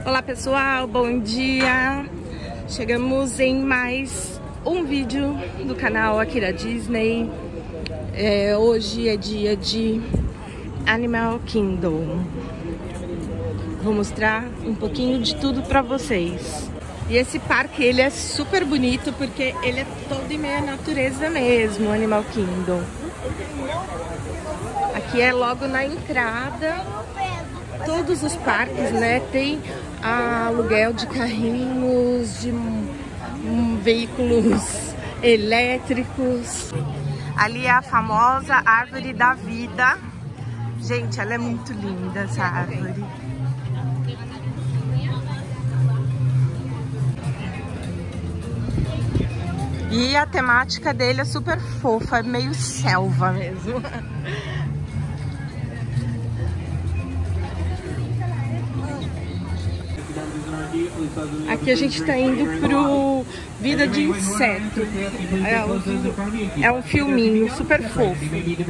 Olá pessoal, bom dia! Chegamos em mais um vídeo do canal aqui da Disney. Hoje é dia de Animal Kingdom. Vou mostrar um pouquinho de tudo pra vocês. E esse parque, ele é super bonito porque ele é todo em meio à natureza mesmo, Animal Kingdom. Aqui é logo na entrada. Todos os parques, né, tem aluguel de carrinhos, de veículos elétricos. Ali é a famosa árvore da vida. Gente, ela é muito linda, essa árvore. E a temática dele é super fofa, é meio selva mesmo. Aqui a gente tá indo pro Vida de Inseto. É um filminho super fofo.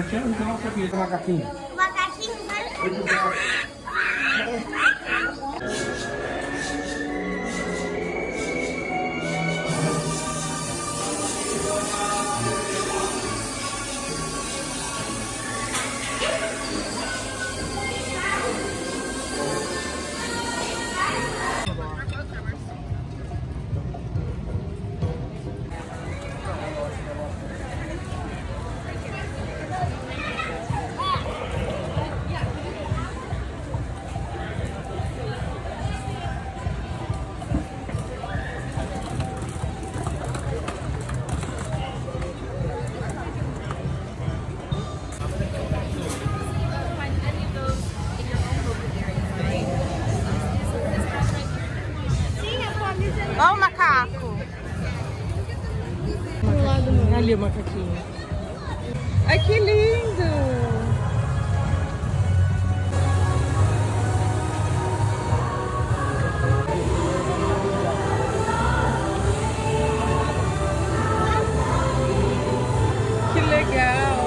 Olha o macaco. Ali o macaquinho. Ai, que lindo! Que legal!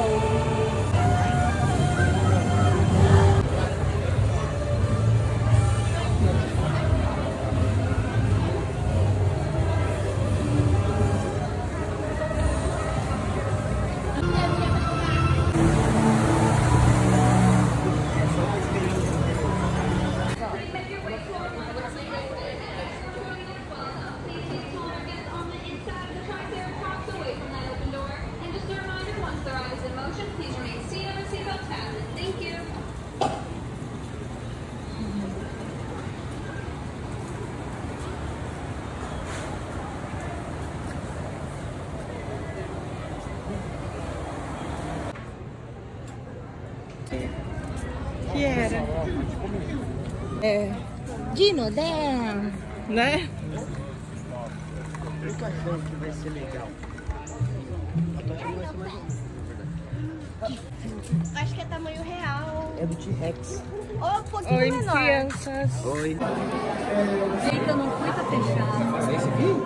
Que era? Dino Dan, né? Eu tô achando que vai ser legal. Eu tô achando que vai ser mais Acho que é tamanho real. É do T-Rex. Ou um pouquinho Oi, menor. crianças. Oi. Gente, eu não fui, tá fechado. Fazer esse aqui?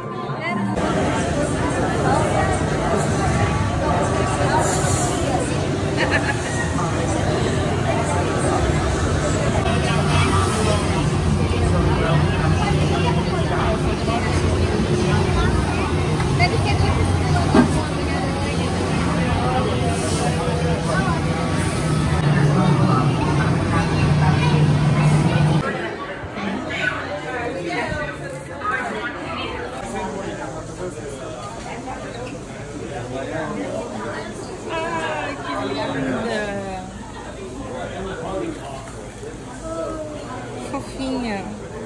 Deve ser tipo Ai, que linda! Fofinha.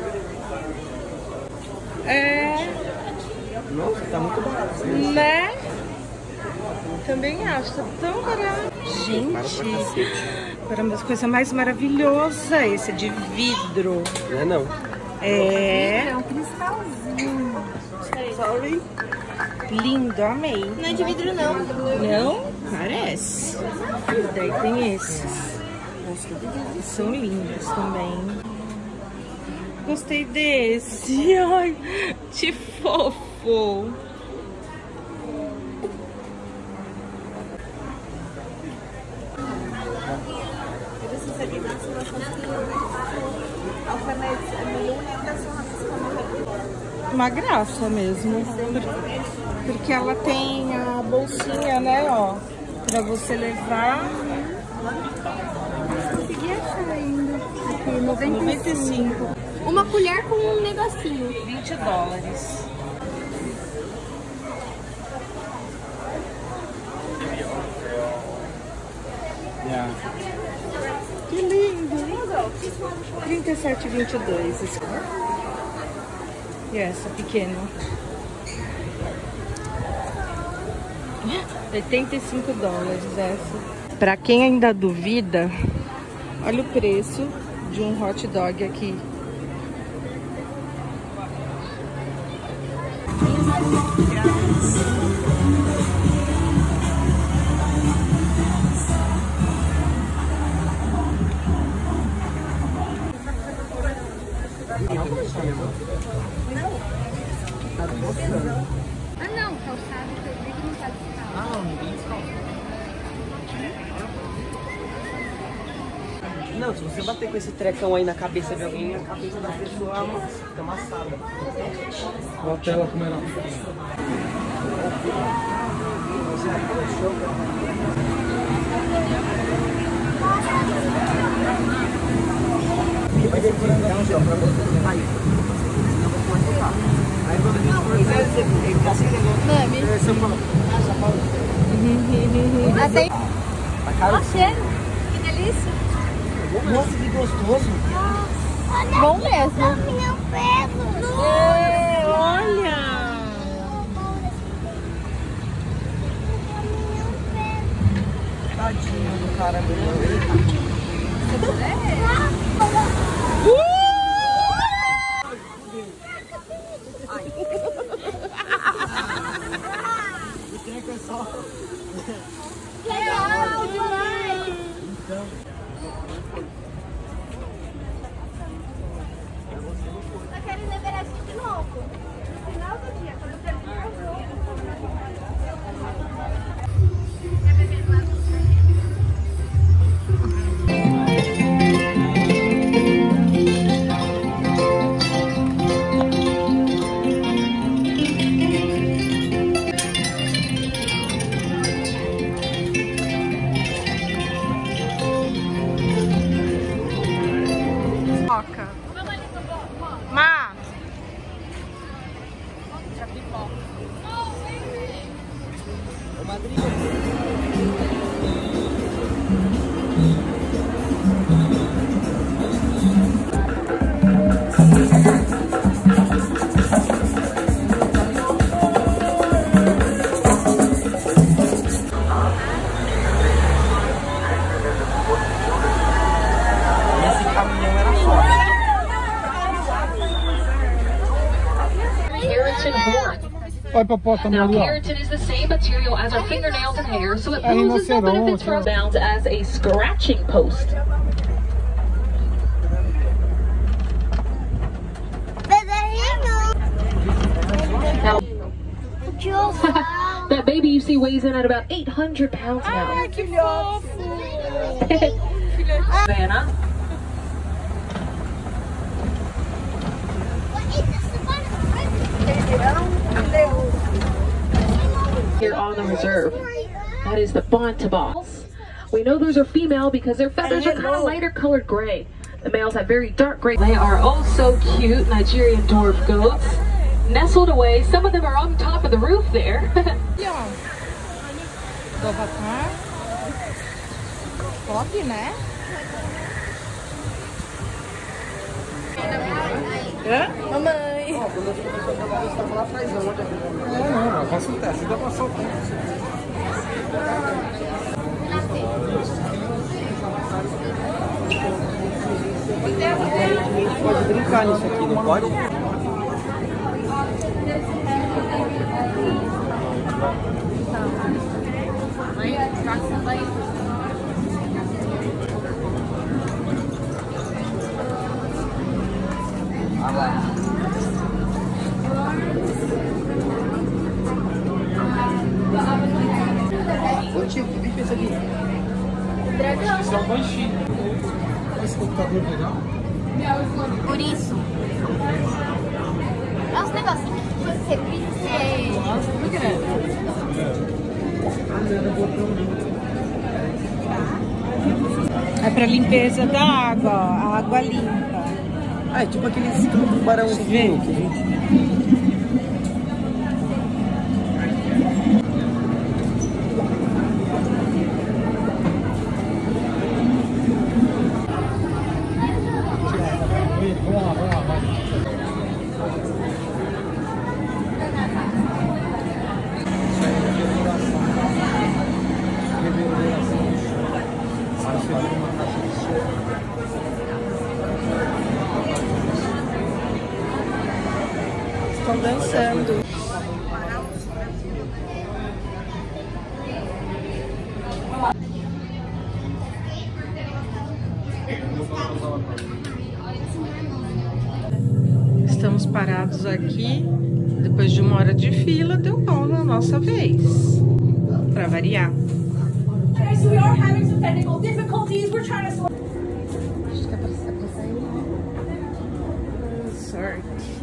Nossa, tá muito barato. Né? Também acho, tá tão barato. Gente, para uma coisa mais maravilhosa, esse é de vidro. Não é não. É um cristalzinho. sorry. Lindo, amei. Não é de vidro, não. Não? Parece. Daí tem esses. São lindos também. Gostei desse. Ai, que fofo. Auch wenn wir jetzt eine Million Änderungen uma graça mesmo. Porque ela tem a bolsinha, né, ó, pra você levar. Consegui achar ainda. Aqui, 95. Uma colher com um negocinho. $20. Yeah. Que lindo! 37,22. E essa pequena? $85 essa. Pra quem ainda duvida, olha o preço de um hot dog aqui. Ah, não, calçado que eu digo não tá descalço. Ah, ninguém descalça. Não, se você bater com esse trecão aí na cabeça de alguém, a cabeça da pessoa fica amassada. Olha a tela como era. Vai segurando a mão pra você sair. Não vou machucar. Aí quando a gente for ele tá sem negócio. São Paulo. São Paulo. Até... Tá caro? Ó, cheiro. Que delícia. Nossa, que gostoso. Bom mesmo. É, olha! Tadinho do cara dele. Legal demais. Então. Eu quero ir na Everest de novo. No final do dia, quando terminar o jogo. Ma! Esse caminhão era foda. Keratin horn. Olha pra porta Now, ali, ó. keratin is the same material as our fingernails and hair, so it É poses no rinoceronte, benefits for bounds as a scratching post. Now, that baby you see weighs in at about 800 pounds now. Ai, que fofo! Savannah. Here on the reserve, that is the Bontaballs. We know those are female because their feathers are kind of lighter colored gray. The males have very dark gray. They are oh so cute Nigerian dwarf goats. Nestled away, some of them are on top of the roof there. Aqui, ó. Do Avatar. Top, né? Hã? Mamãe. Ó, quando eu fico pensando na cabeça, tá lá atrás, não. Não, faça um teste, dá pra soltar. A gente pode brincar nisso aqui, não pode? Ah, vai. Ô tio, que bicho é esse aqui? Esse é um banchinho. Esse computador legal. Por isso. É uns negocinhos. É pra limpeza da água, ó, a água limpa. Ah, é tipo aqueles tubarãozinho que a gente... Estão dançando. Estamos parados aqui. Depois de 1 hora de fila, deu bom na nossa vez. Pra variar. Okay, so we are having some technical difficulties. We're trying to sort. Acho que é pra sair. Sorte.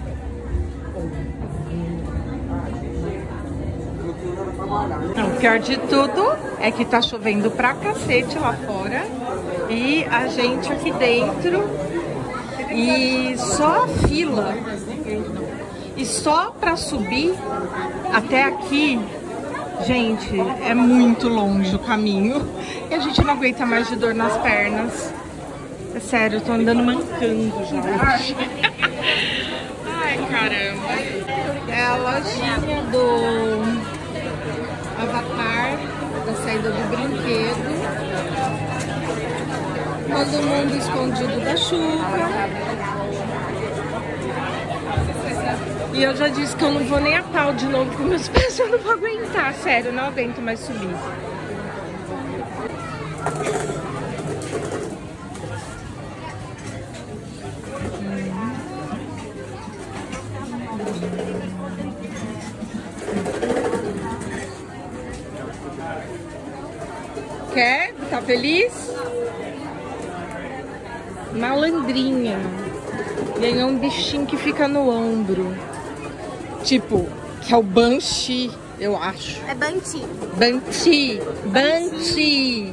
Não, o pior de tudo é que tá chovendo pra cacete lá fora. E a gente aqui dentro. E só a fila. E só pra subir até aqui, gente, é muito longe o caminho. E a gente não aguenta mais de dor nas pernas. É sério, eu tô andando mancando já. Ai, caramba. É a lojinha do Avatar, da saída do brinquedo. Todo mundo escondido da chuva. E eu já disse que eu não vou nem a pau de novo com meus pés, eu não vou aguentar, sério, eu não aguento mais subir. Quer? Tá feliz? Malandrinha. Ganhou um bichinho que fica no ombro. Tipo, que é o Banshee, eu acho. É Banshee. Banshee. Banshee.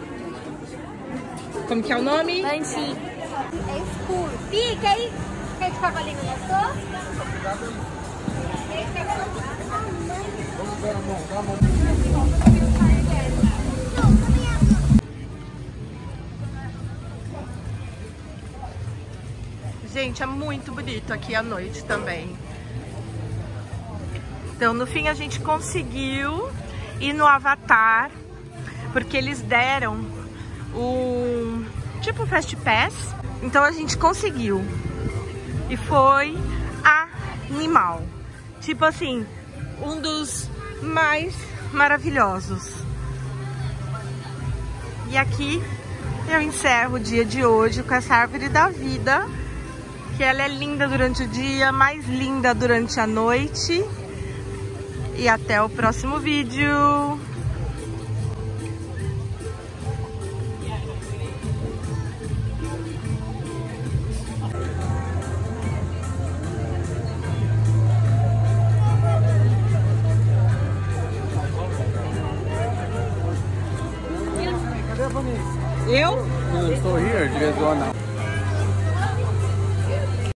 Como que é o nome? Banshee. É escuro. Fica aí. Quer esse cavalinho gostou? Gente, é muito bonito aqui à noite também. Então, no fim, a gente conseguiu ir no Avatar, porque eles deram um tipo Fast Pass. Então, a gente conseguiu. E foi animal. Tipo assim, um dos mais maravilhosos. E aqui eu encerro o dia de hoje com essa árvore da vida. Que ela é linda durante o dia, mais linda durante a noite. E até o próximo vídeo. Cadê a Vanessa? Eu? Eu estou here, you guys going now.